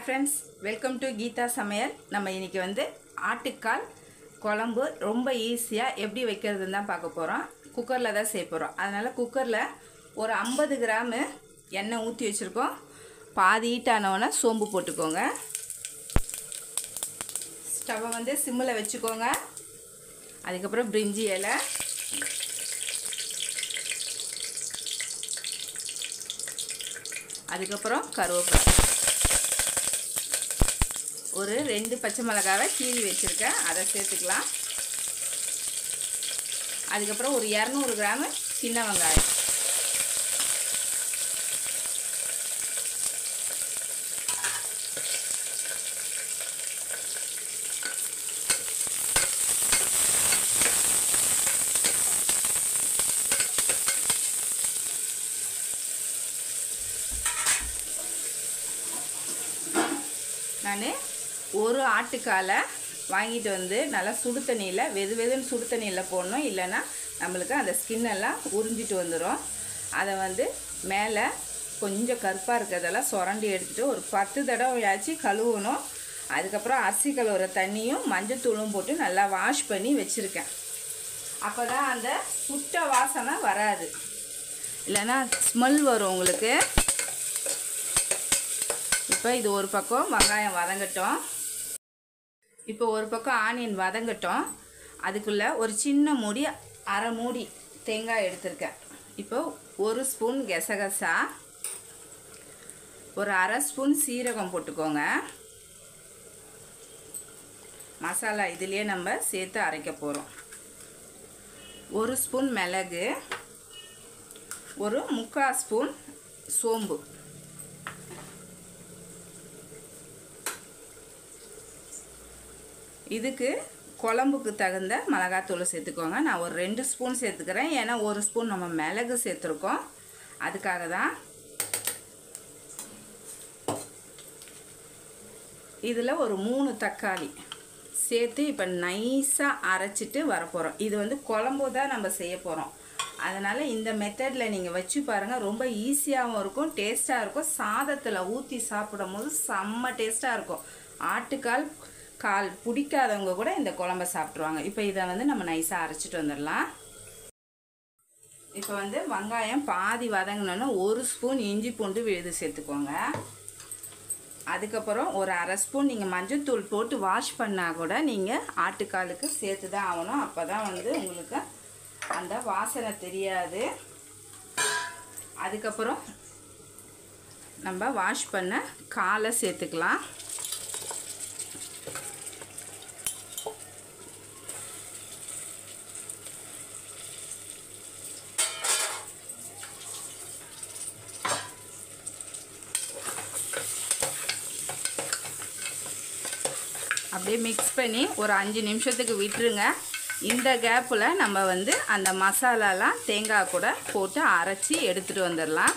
Friends, welcome to Geetha சமையல். நம்ம இன்றைக்கி வந்து ஆட்டுக்கால் குழம்பு ரொம்ப ஈஸியாக எப்படி வைக்கிறதுன்னு தான் பார்க்க போகிறோம். குக்கரில் தான் செய்ய போகிறோம். அதனால் குக்கரில் ஒரு 50 கிராமு எண்ணெய் ஊற்றி வச்சுருக்கோம். பாதி ஹீட்டானவொன்னே சோம்பு போட்டுக்கோங்க. ஸ்டவ்வை வந்து சிம்மில் வச்சுக்கோங்க. அதுக்கப்புறம் பிரிஞ்சி இலை, அதுக்கப்புறம் கருவேப்பிலை, ஒரு 2 பச்சை மிளகாவை கீறி வச்சுருக்கேன், அதை சேர்த்துக்கலாம். அதுக்கப்புறம் ஒரு 200 கிராமு சின்ன வெங்காயம், நான் ஒரு ஆட்டுக்காலை வாங்கிட்டு வந்து நல்லா சுடு தண்ணியில் வெதுன்னு சுடு தண்ணியில் போடணும். இல்லைன்னா நம்மளுக்கு அந்த ஸ்கின்னெல்லாம் உறிஞ்சிட்டு வந்துடும். அதை வந்து மேலே கொஞ்சம் கருப்பாக இருக்கிறதெல்லாம் சுரண்டி எடுத்துகிட்டு ஒரு 10 தடவையாச்சும் கழுவணும். அதுக்கப்புறம் அரிசி கழுவுற தண்ணியும் மஞ்சத்தூளும் போட்டு நல்லா வாஷ் பண்ணி வச்சுருக்கேன். அப்போ தான் அந்த சுட்ட வாசனை வராது, இல்லைன்னா ஸ்மெல் வரும் உங்களுக்கு. இப்போ இது ஒரு பக்கம் வெங்காயம் வதங்கட்டும். இப்போ ஒரு பக்கம் ஆனியன் வதங்கட்டும். அதுக்குள்ளே ஒரு சின்ன மூடி, அரை மூடி தேங்காய் எடுத்திருக்கேன். இப்போ 1 ஸ்பூன் கசகசா, ஒரு அரை ஸ்பூன் சீரகம் போட்டுக்கோங்க. மசாலா இதுலேயே நம்ம சேர்த்து அரைக்க போகிறோம். 1 ஸ்பூன் மிளகு, ஒரு 3/4 ஸ்பூன் சோம்பு, இதுக்கு குழம்புக்கு தகுந்த மிளகாத்தூள் சேர்த்துக்கோங்க. நான் ஒரு 2 ஸ்பூன் சேர்த்துக்கிறேன், ஏன்னா 1 ஸ்பூன் நம்ம மிளகு சேர்த்துருக்கோம், அதுக்காக தான். இதில் ஒரு 3 தக்காளி சேர்த்து இப்போ நைஸாக அரைச்சிட்டு வரப்போகிறோம். இது வந்து குழம்பு தான் நம்ம செய்ய போகிறோம். அதனால் இந்த மெத்தடில் நீங்கள் வச்சு பாருங்கள். ரொம்ப ஈஸியாகவும் இருக்கும், டேஸ்ட்டாக இருக்கும். சாதத்தில் ஊற்றி சாப்பிடும் போது செம்ம டேஸ்ட்டாக இருக்கும். ஆட்டுக்கால் கால் பிடிக்காதவங்க கூட இந்த குழம்ப சாப்பிட்ருவாங்க. இப்போ இதை வந்து நம்ம நைஸாக அரைச்சிட்டு வந்துடலாம். இப்போ வந்து வெங்காயம் பாதி வதங்கினோன்னா 1 ஸ்பூன் இஞ்சி பூண்டு விழுது சேர்த்துக்கோங்க. அதுக்கப்புறம் ஒரு அரை ஸ்பூன் நீங்கள் மஞ்சத்தூள் போட்டு வாஷ் பண்ணால் கூட நீங்கள் ஆட்டுக்காலுக்கு சேர்த்து தான் ஆகணும். அப்போ தான் வந்து உங்களுக்கு அந்த வாசனை தெரியாது. அதுக்கப்புறம் நம்ம வாஷ் பண்ண காலை சேர்த்துக்கலாம். அப்படியே மிக்ஸ் பண்ணி ஒரு 5 நிமிஷத்துக்கு விட்டுருங்க. இந்த கேப்பில் நம்ம வந்து அந்த மசாலாலாம் தேங்காய் கூட போட்டு அரைச்சி எடுத்துகிட்டு வந்துடலாம்.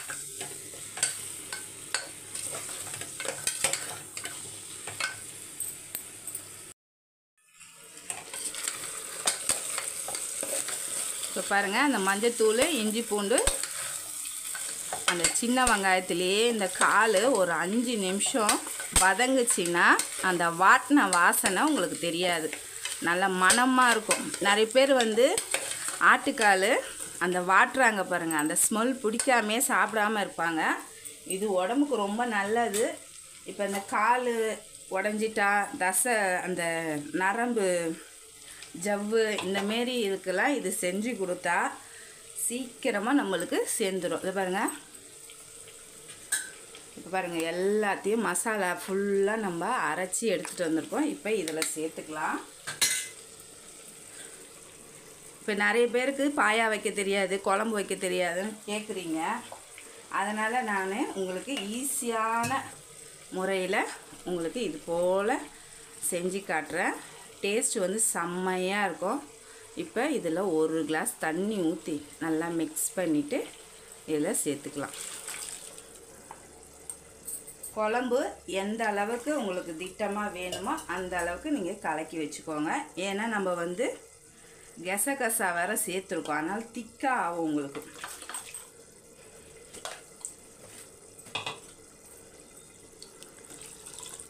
இப்போ பாருங்கள், அந்த மஞ்சத்தூள், இஞ்சி பூண்டு, அந்த சின்ன வெங்காயத்துலேயே இந்த கால் ஒரு 5 நிமிஷம் வதங்குச்சின்னா அந்த வாட்டின வாசனை உங்களுக்கு தெரியாது, நல்ல மணமாக இருக்கும். நிறைய பேர் வந்து ஆட்டுக்கால் அந்த வாட்டுறாங்க பாருங்கள், அந்த ஸ்மெல் பிடிக்காமே சாப்பிடாமல் இருப்பாங்க. இது உடம்புக்கு ரொம்ப நல்லது. இப்போ இந்த கால் உடஞ்சிட்டா, தசை, அந்த நரம்பு, ஜவ்வு, இந்தமாரி இதுக்கெல்லாம் இது செஞ்சு கொடுத்தா சீக்கிரமாக நம்மளுக்கு சேர்ந்துடும். இது பாருங்கள், இப்போ பாருங்கள், எல்லாத்தையும் மசாலா ஃபுல்லாக நம்ம அரைச்சி எடுத்துகிட்டு வந்திருக்கோம். இப்போ இதில் சேர்த்துக்கலாம். இப்போ நிறைய பேருக்கு பாயா வைக்க தெரியாது, குழம்பு வைக்க தெரியாதுன்னு கேட்குறீங்க. அதனால் நான் உங்களுக்கு ஈஸியான முறையில் உங்களுக்கு இது போல் செஞ்சு காட்டுறேன். டேஸ்ட் வந்து செம்மையாக இருக்கும். இப்போ இதில் 1 கிளாஸ் தண்ணி ஊற்றி நல்லா மிக்ஸ் பண்ணிவிட்டு இதில் சேர்த்துக்கலாம். குழம்பு எந்த அளவுக்கு உங்களுக்கு திட்டமாக வேணுமோ அந்த அளவுக்கு நீங்கள் கலக்கி வச்சுக்கோங்க. ஏன்னா நம்ம வந்து கசகசா வேறு சேர்த்துருக்கோம், அதனால் திக்காக ஆகும் உங்களுக்கு.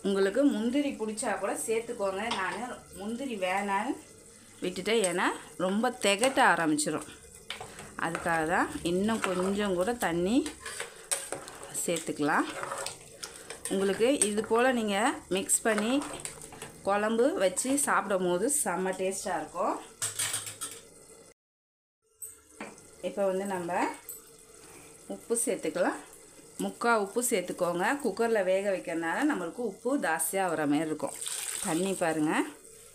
உங்களுக்கு முந்திரி பிடிச்சா கூட சேர்த்துக்கோங்க. நான் முந்திரி வேணான்னு விட்டுட்டேன், ஏன்னா ரொம்ப திகட்ட ஆரம்பிச்சிடும். அதுக்காக தான் இன்னும் கொஞ்சம் கூட தண்ணி சேர்த்துக்கலாம். உங்களுக்கு இது போல் நீங்கள் மிக்ஸ் பண்ணி குழம்பு வச்சு சாப்பிடும் போது செம்ம டேஸ்ட்டாக இருக்கும். இப்போ வந்து நம்ம உப்பு சேர்த்துக்கலாம். 3/4 உப்பு சேர்த்துக்கோங்க. குக்கரில் வேக வைக்கிறதுனால நம்மளுக்கு உப்பு ஜாஸ்தியாக வர மாதிரி இருக்கும். தண்ணி பாருங்கள்.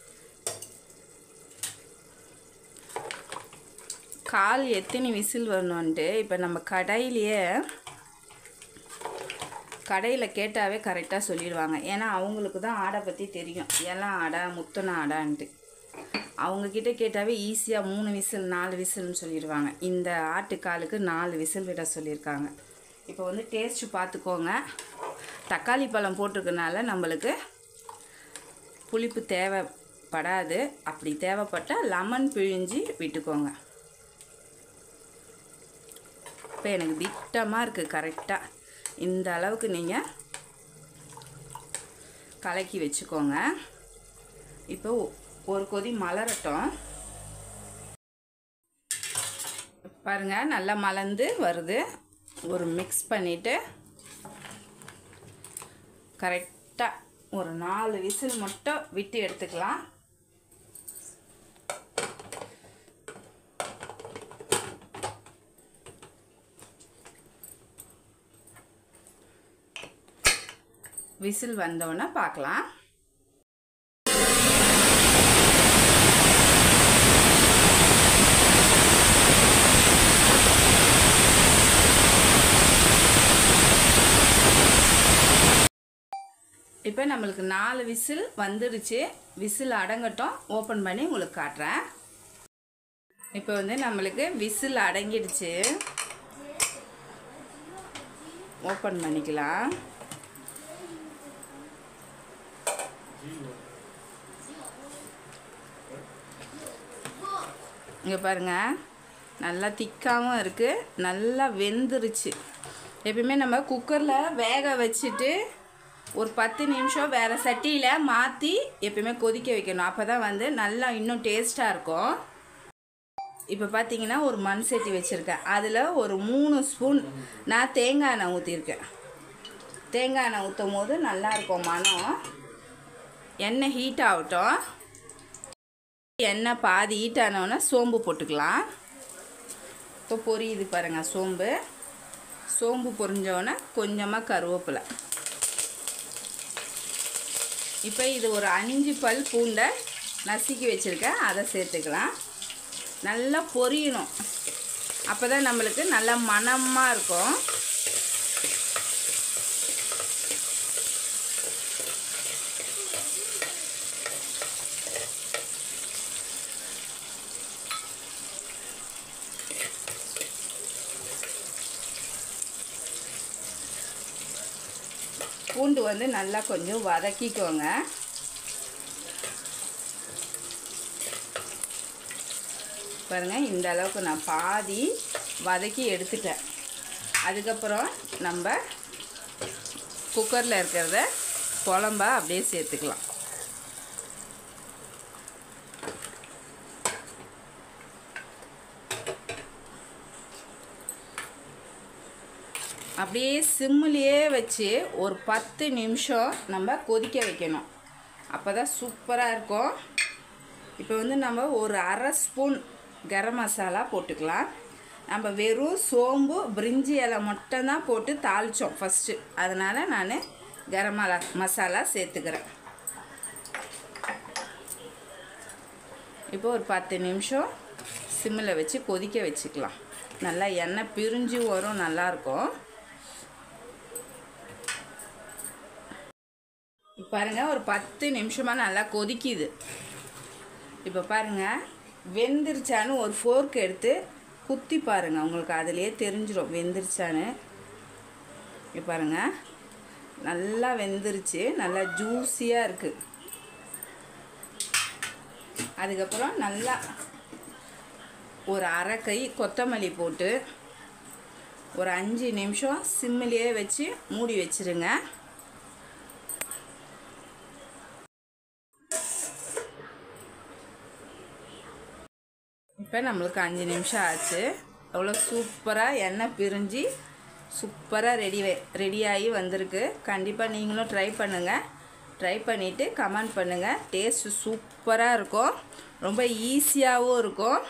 கால் எத்தனை விசில் வரணுன்ட்டு இப்போ நம்ம கடையில் கேட்டாவே கரெக்டாக சொல்லிடுவாங்க. ஏன்னா அவங்களுக்கு தான் ஆடை பற்றி தெரியும், எல்லாம் ஆடை முத்தனை ஆடான்ட்டு. அவங்கக்கிட்ட கேட்டாவே ஈஸியாக 3 விசில் 4 விசில்னு சொல்லிடுவாங்க. இந்த ஆட்டுக்காலுக்கு 4 விசில் விட சொல்லியிருக்காங்க. இப்போ வந்து டேஸ்ட்டு பார்த்துக்கோங்க. தக்காளி பழம் போட்டிருக்கனால நம்மளுக்கு புளிப்பு தேவைப்படாது. அப்படி தேவைப்பட்டால் லெமன் பிழிஞ்சு விட்டுக்கோங்க. இப்போ எனக்கு திட்டமாக இருக்குது. கரெக்டாக இந்த அளவுக்கு நீங்கள் கலக்கி வச்சுக்கோங்க. இப்போ ஒரு கொதி மலரட்டும். பாருங்கள், நல்லா மலர்ந்து வருது. ஒரு மிக்ஸ் பண்ணிவிட்டு கரெக்டாக ஒரு 4 விசில் மட்டும் விட்டு எடுத்துக்கலாம். விசில் வந்தோன்னே பார்க்கலாம். இப்போ நம்மளுக்கு 4 விசில் வந்துடுச்சு. விசில் அடங்கட்டும், ஓப்பன் பண்ணி உங்களுக்கு காட்டுறேன். இப்போ வந்து நம்மளுக்கு விசில் அடங்கிடுச்சு. ஓப்பன் பண்ணிக்கலாம். இங்கே பாருங்கள், நல்லா திக்காகவும் இருக்குது, நல்லா வெந்துருச்சு. எப்பயுமே நம்ம குக்கரில் வேக வச்சுட்டு ஒரு 10 நிமிஷம் வேறு சட்டியில் மாற்றி எப்பயுமே கொதிக்க வைக்கணும். அப்போ தான் வந்து நல்லா இன்னும் டேஸ்ட்டாக இருக்கும். இப்போ பார்த்தீங்கன்னா ஒரு மண் சட்டி வச்சுருக்கேன். அதில் ஒரு 3 ஸ்பூன் நான் தேங்காய் எண்ணெய் ஊற்றிருக்கேன். தேங்காய் எண்ணெய் ஊற்றும் போது நல்லாயிருக்கும் மனம். எண்ணெய் ஹீட் ஆகட்டும். எண்ணெய் பாதி ஹீட் ஆனோன்னா சோம்பு போட்டுக்கலாம். இப்போ பொரியுது பாருங்கள் சோம்பு. சோம்பு பொரிஞ்சோன்னே கொஞ்சமாக கருவேப்பிலை. இப்போ இது ஒரு 5 பல் பூண்டை நசுக்கி வச்சுருக்கேன், அதை சேர்த்துக்கலாம். நல்லா பொரியணும், அப்போ தான் நம்மளுக்கு நல்லா மணமாக இருக்கும். பூண்டு வந்து நல்லா கொஞ்சம் வதக்கிக்கோங்க. பாருங்கள், இந்த அளவுக்கு நான் பாதி வதக்கி எடுத்துட்டேன். அதுக்கப்புறம் நம்ம குக்கரில் இருக்கிறத குழம்ப அப்படியே சேர்த்துக்கலாம். அப்படியே சிம்மிலேயே வச்சு ஒரு 10 நிமிஷம் நம்ம கொதிக்க வைக்கணும். அப்போ தான் சூப்பராக இருக்கும். இப்போ வந்து நம்ம ஒரு 1/2 ஸ்பூன் கரம் மசாலா போட்டுக்கலாம். நம்ம வெறும் சோம்பு பிரிஞ்சி இலை மட்டும்தான் போட்டு தாளித்தோம் ஃபஸ்ட்டு, அதனால் நான் கரம் மசாலா சேர்த்துக்கிறேன். இப்போ ஒரு 10 நிமிஷம் சிம்மில் வச்சு கொதிக்க வச்சுக்கலாம். நல்லா எண்ணெய் பிரிஞ்சு வரும், நல்லாயிருக்கும். பாருங்கள், ஒரு 10 நிமிஷமாக நல்லா கொதிக்குது. இப்போ பாருங்கள் வெந்துருச்சான்னு ஒரு ஃபோர்க் எடுத்து குத்தி பாருங்கள், உங்களுக்கு அதிலே தெரிஞ்சிடும் வெந்துருச்சான்னு. இப்போ பாருங்கள் நல்லா வெந்துருச்சு, நல்லா ஜூஸியாக இருக்குது. அதுக்கப்புறம் நல்லா ஒரு 1/2 கை கொத்தமல்லி போட்டு ஒரு 5 நிமிஷம் சிம்மிலேயே வச்சு மூடி வச்சுருங்க. இப்போ நம்மளுக்கு 5 நிமிஷம் ஆச்சு. எவ்வளோ சூப்பராக எண்ணெய் பிரிஞ்சு சூப்பராக ரெடியாகி வந்திருக்கு. கண்டிப்பாக நீங்களும் ட்ரை பண்ணுங்கள். ட்ரை பண்ணிவிட்டு கமெண்ட் பண்ணுங்கள். டேஸ்ட்டு சூப்பராக இருக்கும், ரொம்ப ஈஸியாகவும் இருக்கும்.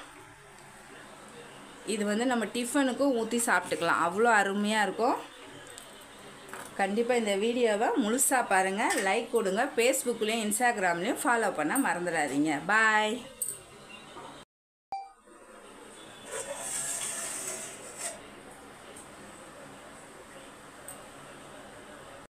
இது வந்து நம்ம டிஃபனுக்கும் ஊற்றி சாப்பிட்டுக்கலாம், அவ்வளோ அருமையாக இருக்கும். கண்டிப்பாக இந்த வீடியோவை முழுசாக பாருங்கள், லைக் கொடுங்க. ஃபேஸ்புக்லேயும் இன்ஸ்டாகிராம்லேயும் ஃபாலோ பண்ண மறந்துடாதீங்க. பாய்.